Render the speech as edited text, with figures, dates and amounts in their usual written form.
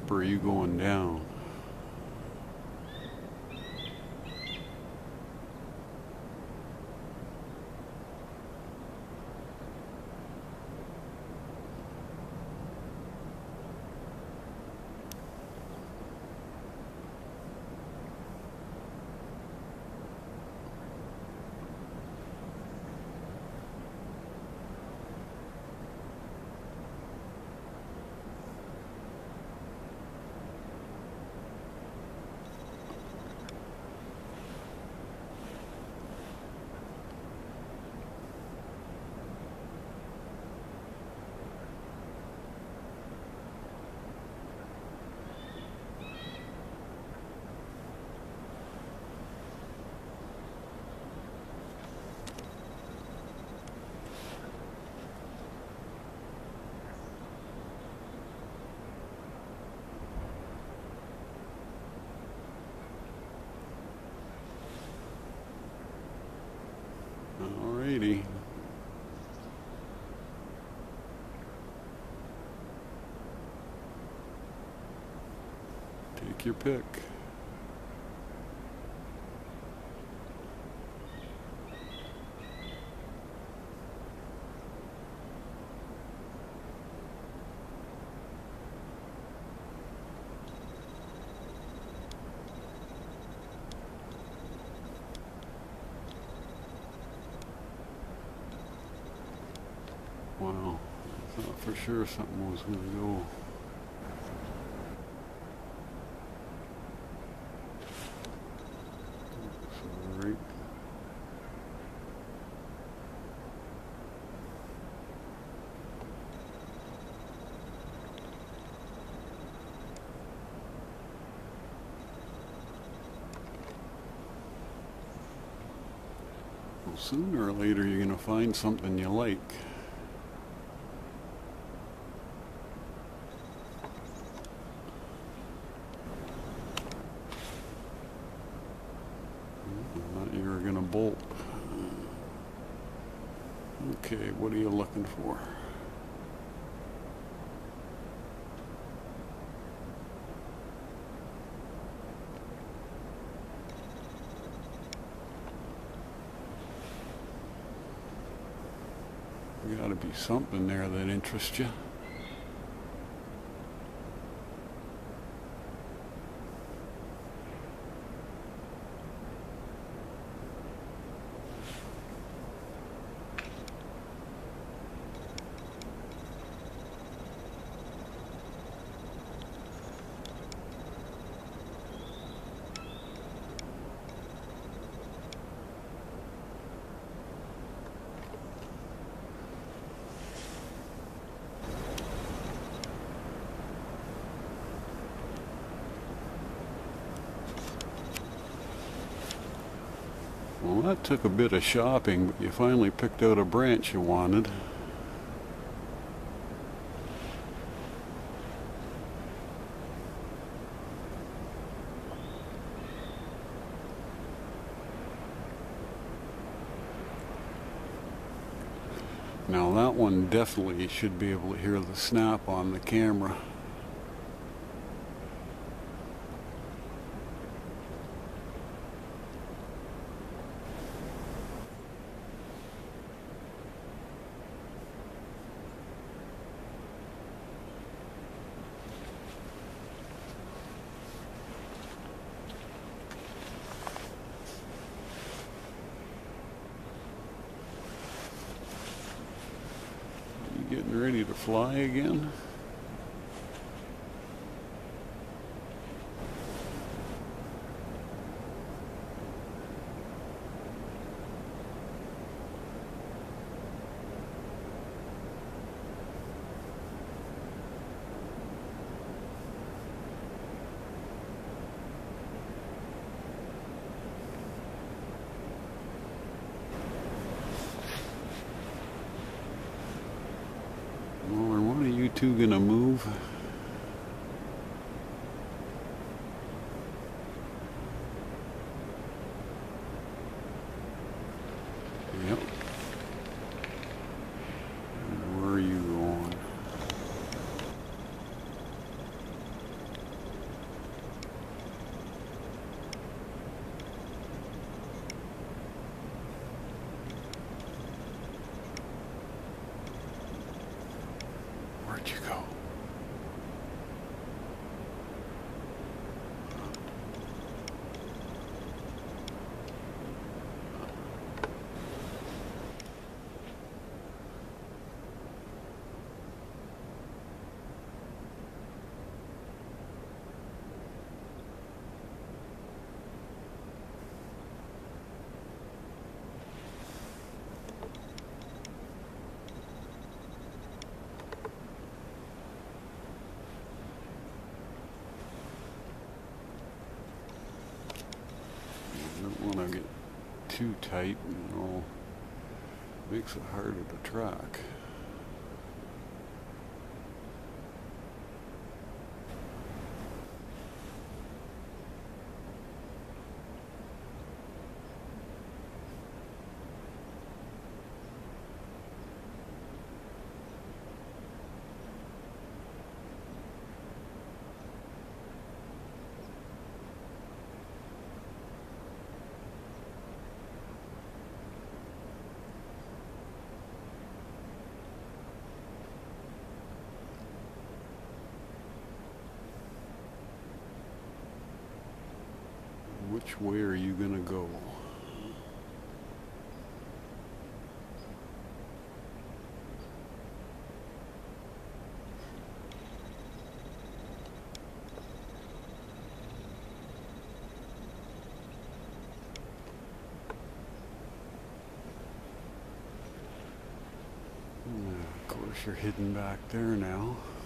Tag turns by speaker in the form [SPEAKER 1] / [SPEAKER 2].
[SPEAKER 1] up or are you going down? Alrighty. Take your pick. Wow, I thought for sure something was going to go. Sorry. Well, sooner or later you're going to find something you like. You were going to bolt. Okay, what are you looking for? There got to be something there that interests you. Well, that took a bit of shopping, but you finally picked out a branch you wanted. Now that one definitely should be able to hear the snap on the camera. Getting ready to fly again. Well, are one of you two gonna move? Yep. Where are you going? Where'd you go? Don't want to get too tight, you know, makes it harder to track. Which way are you gonna go? Of course, you're hidden back there now.